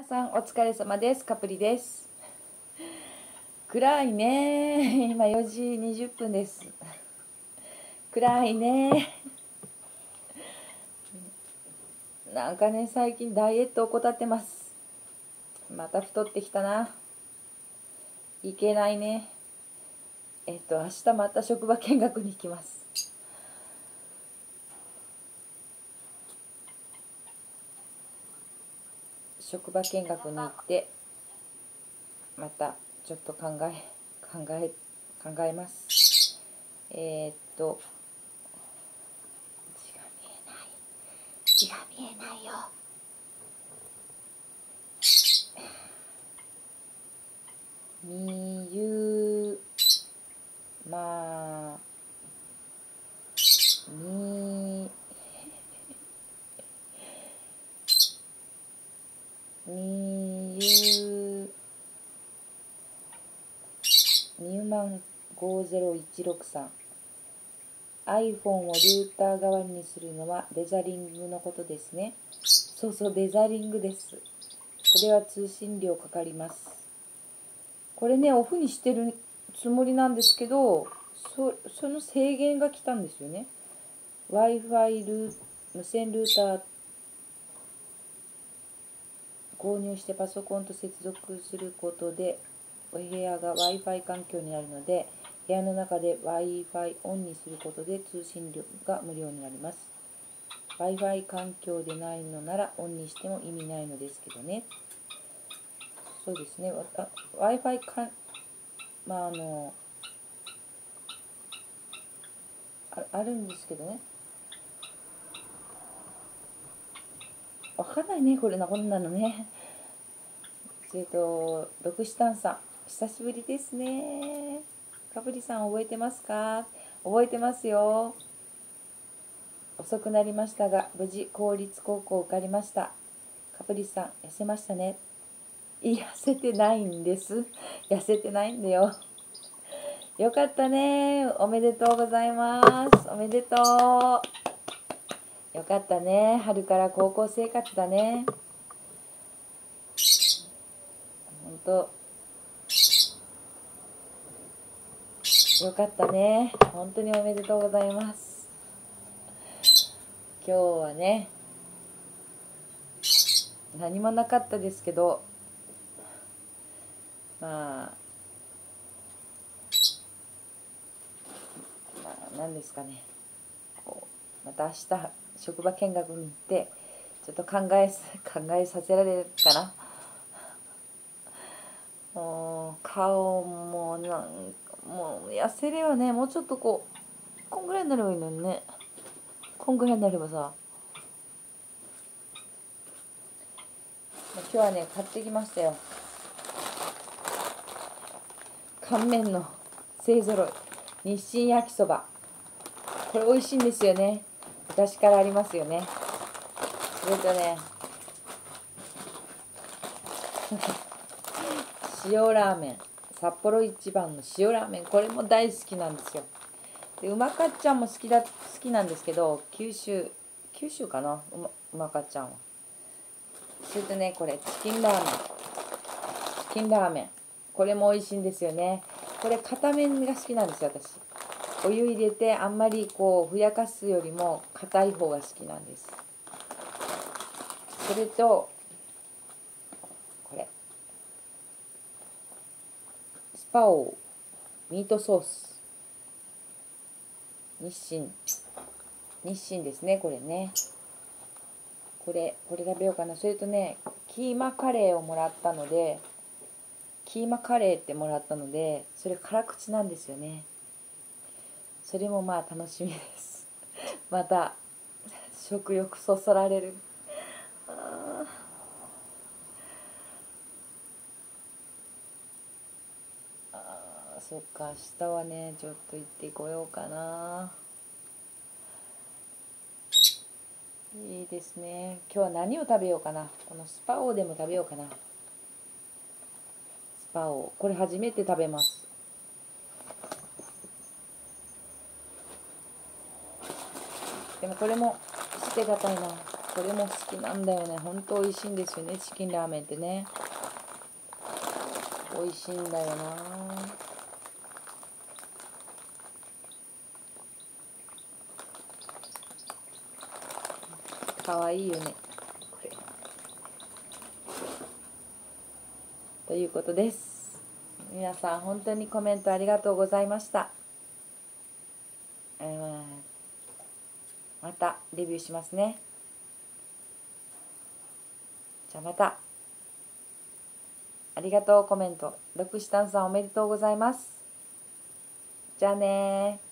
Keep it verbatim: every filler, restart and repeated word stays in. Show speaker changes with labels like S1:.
S1: 皆さんお疲れ様です。カプリです。暗いね。今よじにじゅっぷんです。暗いね。なんかね、最近ダイエットを怠ってます。また太ってきたな。いけないね。えっと明日また職場見学に行きます。職場見学に行ってまたちょっと考え考え考えます。えー、っと字が見えない字が見えないよ。みゆまみみゆみゆまんごぜろいちろくさん iPhone をルーター代わりにするのはデザリングのことですね。そうそう、デザリングです。これは通信料かかります。これね、オフにしてるつもりなんですけど、そ, その制限が来たんですよね。 Wi-Fi ルー無線ルーター購入してパソコンと接続することでお部屋が Wi-Fi 環境になるので、部屋の中で Wi-Fi オンにすることで通信料が無料になります。 Wi-Fi 環境でないのならオンにしても意味ないのですけどね。そうですね。Wi-Fi かまああのああるんですけどね。わかんないね、これな、こんなのね。えっと、ロクシタンさん、久しぶりですね。カプリさん、覚えてますか？覚えてますよ。遅くなりましたが、無事、公立高校受かりました。カプリさん、痩せましたね。痩せてないんです。痩せてないんだよ。よかったね。おめでとうございます。おめでとう。よかったね。春から高校生活だね。ほんとよかったね。本当におめでとうございます。今日はね、何もなかったですけど、まあ、まあ、何ですかね、こうまた明日職場見学に行ってちょっと考え考えさせられるかな。もう顔もなんかもう痩せればね、もうちょっとこうこんぐらいになればいいのにね。こんぐらいになればさ。今日はね、買ってきましたよ。乾麺の勢ぞろい日清焼きそば。これ美味しいんですよね。昔からありますよね。それとね、塩ラーメン、札幌一番の塩ラーメン、これも大好きなんですよ。でうまかっちゃんも好きだ好きなんですけど、九州九州かな、うまうまかっちゃんは。それとね、これチキンラーメンチキンラーメンこれも美味しいんですよね。これ片面が好きなんですよ、私。お湯入れてあんまりこうふやかすよりも硬い方が好きなんです。それとこれスパオミートソース、日清日清ですね、これね。これこれ食べようかな。それとね、キーマカレーをもらったのでキーマカレーってもらったので、それ辛口なんですよね。それもまあ楽しみですまた食欲そそられる。ああ、そっか、明日はねちょっと行ってこようかな。いいですね。今日は何を食べようかな。このスパオでも食べようかな。スパオこれ初めて食べます。でもこれも捨てがたいな。 これも好きなんだよね。ほんと美味しいんですよね、チキンラーメンってね。美味しいんだよな。かわいいよね、これ。ということです。皆さん本当にコメントありがとうございました。えー、またレビューしますね。じゃあまた。ありがとうコメント。ロクシタンさんおめでとうございます。じゃあねー。